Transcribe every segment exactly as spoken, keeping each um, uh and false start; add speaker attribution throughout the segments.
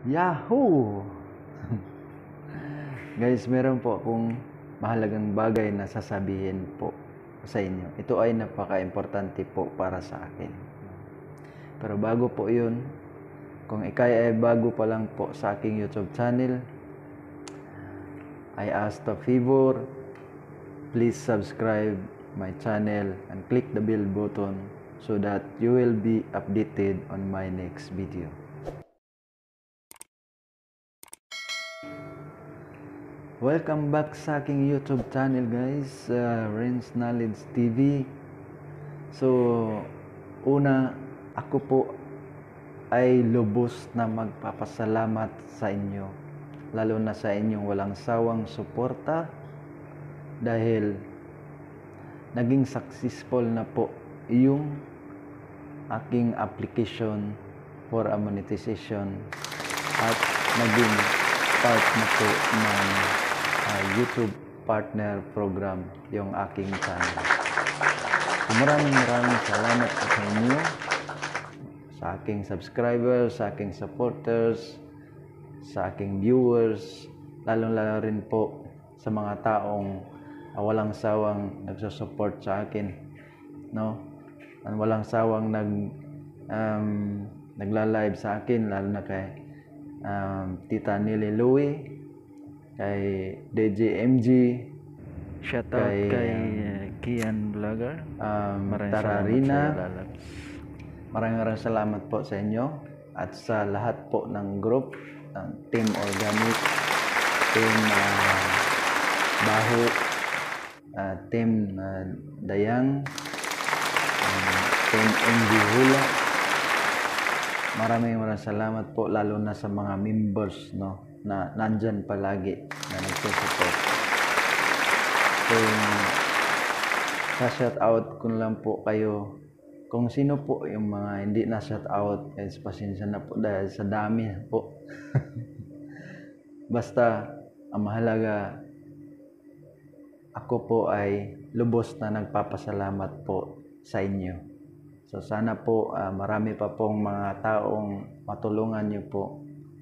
Speaker 1: Yahoo! Guys, meron po akong mahalagang bagay na sasabihin po sa inyo. Ito ay napaka-importante po para sa akin. Pero bago po yun, kung ikay ay bago pa lang po sa aking YouTube channel, I ask the favor, please subscribe my channel and click the bell button so that you will be updated on my next video. Welcome back sa aking YouTube channel, guys, uh, Renz Knowledge T V. So, una, ako po ay lubos na magpapasalamat sa inyo, lalo na sa inyong walang sawang suporta, dahil naging successful na po yung aking application for a monetization at naging part na po ng uh, YouTube partner program yung aking channel. So, maraming maraming salamat po sa inyo, sa aking subscribers, sa aking supporters, sa aking viewers, lalong-lalo rin po sa mga taong uh, walang sawang nagsusupport sa akin, no? At walang sawang nag um, nagla-live sa akin, lalo na kay um, Tita Nili Louie, kay D J M G,
Speaker 2: shout out kay, kay uh, Kian Vlogger,
Speaker 1: um,
Speaker 2: maraming
Speaker 1: Tararina.
Speaker 2: salamat,
Speaker 1: Maraming maraming salamat po sa inyo at sa lahat po ng group, ng Team Organic, Team uh, Baho, uh, Team uh, Dayang, um, Team M G Hula. Maraming maraming salamat po, lalo na sa mga members, no, na nandyan palagi na nagsusupport. So, sa shout out ko lang po kayo, kung sino po yung mga hindi na shout out, guys, pasensya na po dahil sa dami po. Basta ang mahalaga, ako po ay lubos na nagpapasalamat po sa inyo. So sana po uh, marami pa pong mga taong matulungan niyo po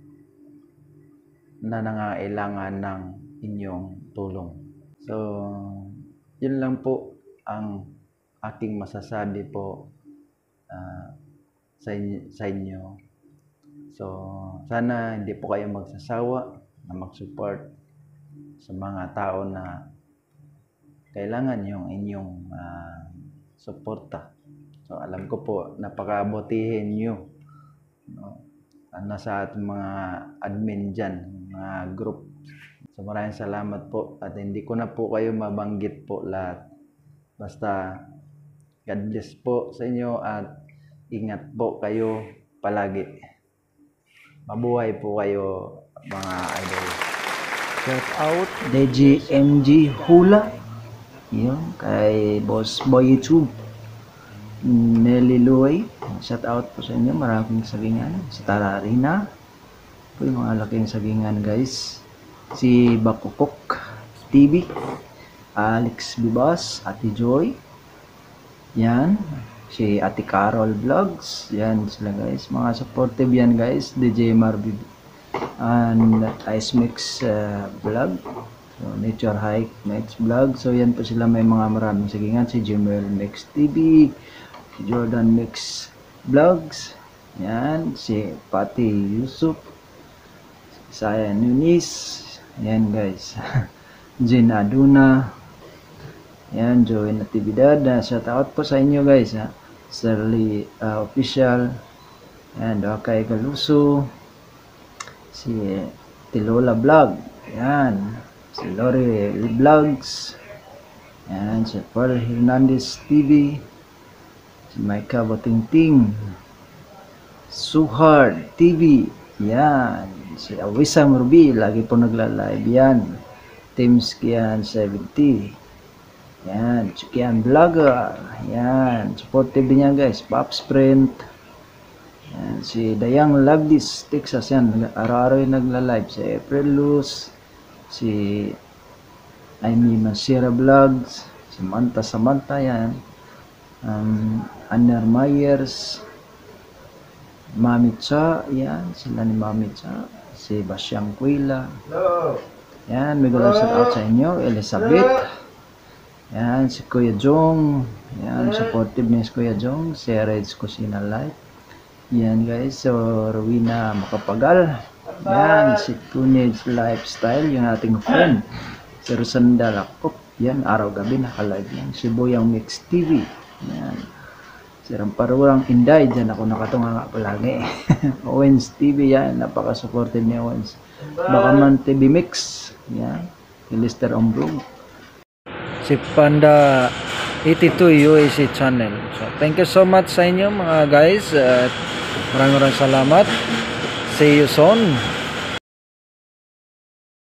Speaker 1: na nangangailangan ng inyong tulong. So yun lang po ang aking masasabi po uh, sa, inyo, sa inyo. So sana hindi po kayo magsasawa na mag-support sa mga tao na kailangan yung inyong uh, suporta. So alam ko po, napakabutihin nyo, no? Nasa ating mga admin dyan, mga group. So maraming salamat po, at hindi ko na po kayo mabanggit po lahat. Basta God bless po sa inyo at ingat po kayo palagi. Mabuhay po kayo, mga idol.
Speaker 2: shout out D J M G Hula, yun, kay Boss Boy YouTube, Nelly Louie, shout out po sa inyo, maraming sagingan. Si Tararina po, yung mga laking sagingan, guys. Si Bakukok T V, Alex Bibas, Ate Joy, yan, si Ate Carol Vlogs, yan sila, guys, mga supportive yan, guys. D J Marby and Ice Mix uh, Vlog, so, Nature Hike Nights Vlog, so yan po sila, may mga maraming sagingan. Si Jimel Mix T V, si Jordan Mix Vlogs, yan, si Pati Yusuf, Saya Nunis, yan, guys. Jin Aduna, yan, Joey Natividad, uh, shout out po sa inyo, guys, ha? Shirley uh, Official, yan, Wakay Galuso, si Tilola Vlog, yan, si Lori Vlogs, yan, si Paul Hernandez T V, si Micah Botingting, Suhard T V, yan, si Awisa Murbi, lagi po nagla-live yan. Team Skian seventy, yan, Chikian Vlogger, yan, supportive din yan, guys. Pops Print, yan, si Dayang Lagdis Texas, yan, araw-araw yung nagla-live. Si April Luz, si Amy Masira Vlogs, si Manta Samantha, yan, um, Anner Myers, Mami Cha, yan, sila ni Mami Cha, si Basyang Quila. Yan, may gulang shout out sa inyo, Elizabeth. Yan, si Kuya Jong. Yan, supportive niya si Kuya Jong, si Renz Kusina Life. Yan guys, so Rowena Makapagal. Yan, si Teenage Lifestyle, yung ating friend. Si Rosanda Lakop. Yan, araw-gabi naka-live yan. Si Boyang Mix T V. Yan. Si Ramparurang Inday, dyan ako nakatunga nga palagi. Owens T V, yan, napaka-supportive ni Owens. Bakaman T V Mix, yan. Si Lister Ombrong. Si Panda eighty-two U A C channel. So, thank you so much sa inyo mga guys. At uh, maraming maraming salamat. See you soon.